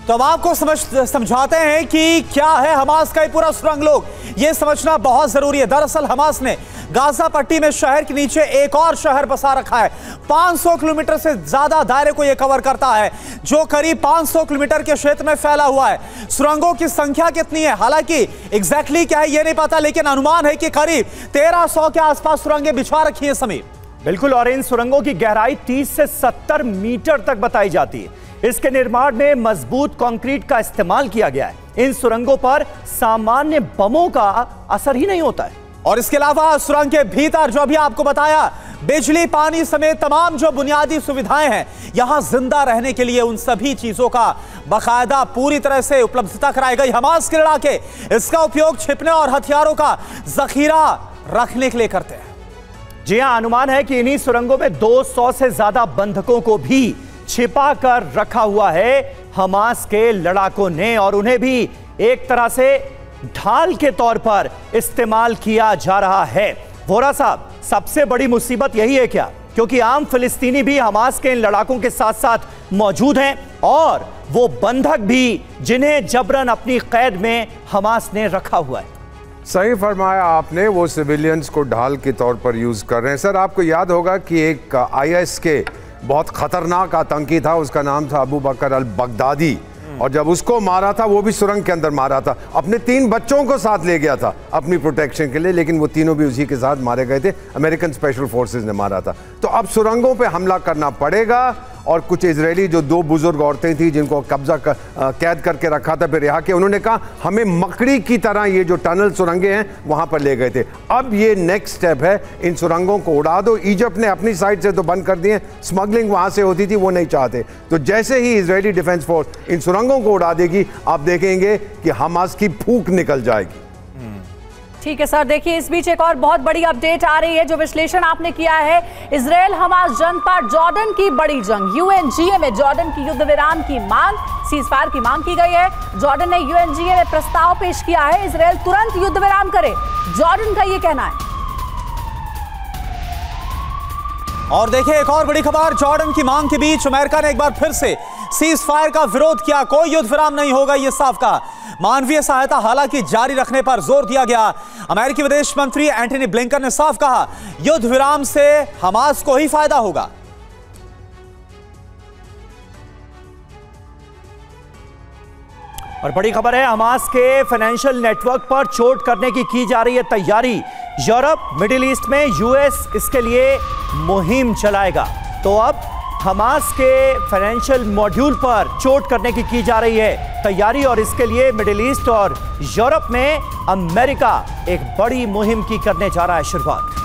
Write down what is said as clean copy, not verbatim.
तो अब आपको समझाते हैं कि क्या है हमास का ये पूरा सुरंग। लोग ये समझना बहुत जरूरी है। दरअसल हमास ने गाजा पट्टी में शहर के नीचे एक और शहर बसा रखा है। 500 किलोमीटर से ज्यादा दायरे को यह कवर करता है, जो करीब 500 किलोमीटर के क्षेत्र में फैला हुआ है। सुरंगों की संख्या कितनी है, हालांकि एग्जैक्टली क्या है यह नहीं पता, लेकिन अनुमान है कि करीब 1300 के आसपास सुरंगें बिछा रखी है समीर। बिल्कुल, और इन सुरंगों की गहराई 30 से 70 मीटर तक बताई जाती है। इसके निर्माण में मजबूत कंक्रीट का इस्तेमाल किया गया है। इन सुरंगों पर सामान्य बमों का असर ही नहीं होता है। और इसके अलावा सुरंग के भीतर जो अभी आपको बताया, बिजली, पानी समेत तमाम जो बुनियादी सुविधाएं हैं, यहां जिंदा रहने के लिए उन सभी चीजों का बाकायदा पूरी तरह से उपलब्धता कराई गई। हमास के लड़ाके इसका उपयोग छिपने और हथियारों का जखीरा रखने के लिए करते हैं। जी हां, अनुमान है कि इन्हीं सुरंगों में 200 से ज्यादा बंधकों को भी छिपा कर रखा हुआ है हमास के लड़ाकों ने, और उन्हें भी एक तरह से ढाल के तौर पर इस्तेमाल किया जा रहा है। वोरा साहब, सबसे बड़ी मुसीबत यही है क्या? क्योंकि आम फिलिस्तीनी भी हमास के इन लड़ाकों के साथ साथ मौजूद हैं, और वो बंधक भी जिन्हें जबरन अपनी कैद में हमास ने रखा हुआ है। सही फरमाया आपने, वो सिविलियंस को ढाल के तौर पर यूज कर रहे हैं। सर, आपको याद होगा कि एक IS के बहुत खतरनाक आतंकी था, उसका नाम था अबू बकर अल बगदादी, और जब उसको मारा था वो भी सुरंग के अंदर मारा था। अपने 3 बच्चों को साथ ले गया था अपनी प्रोटेक्शन के लिए, लेकिन वो तीनों भी उसी के साथ मारे गए थे। अमेरिकन स्पेशल फोर्सेस ने मारा था। तो अब सुरंगों पे हमला करना पड़ेगा, और कुछ इजरायली जो 2 बुजुर्ग औरतें थी जिनको कैद करके रखा था, फिर रिहा किया, उन्होंने कहा हमें मकड़ी की तरह ये जो टनल सुरंगें हैं वहां पर ले गए थे। अब ये नेक्स्ट स्टेप है, इन सुरंगों को उड़ा दो। इजिप्ट ने अपनी साइड से तो बंद कर दिए, स्मगलिंग वहां से होती थी, वो नहीं चाहते। तो जैसे ही इजरायली डिफेंस फोर्स इन सुरंगों को उड़ा देगी, आप देखेंगे कि हमास की फूंक निकल जाएगी। ठीक है सर, देखिए इस बीच एक और बहुत बड़ी अपडेट आ रही है। जो विश्लेषण आपने किया है, इजराइल हमास जंग पर जॉर्डन की बड़ी जंग। UNGA में जॉर्डन की युद्ध विराम की मांग, सीजफायर की मांग की गई है। जॉर्डन ने UNGA में प्रस्ताव पेश किया है, इजराइल तुरंत युद्ध विराम करे, जॉर्डन का ये कहना है। और देखिए एक और बड़ी खबर, जॉर्डन की मांग के बीच अमेरिका ने एक बार फिर से सीज फायर का विरोध किया। कोई युद्ध विराम नहीं होगा, यह साफ कहा। मानवीय सहायता हालांकि जारी रखने पर जोर दिया गया। अमेरिकी विदेश मंत्री एंटनी ब्लिंकन ने साफ कहा, युद्ध विराम से हमास को ही फायदा होगा। और बड़ी खबर है, हमास के फाइनेंशियल नेटवर्क पर चोट करने की जा रही है तैयारी। यूरोप, मिडिल ईस्ट में US इसके लिए मुहिम चलाएगा। तो अब हमास के फाइनेंशियल मॉड्यूल पर चोट करने की जा रही है तैयारी, और इसके लिए मिडिल ईस्ट और यूरोप में अमेरिका एक बड़ी मुहिम की करने जा रहा है शुरुआत।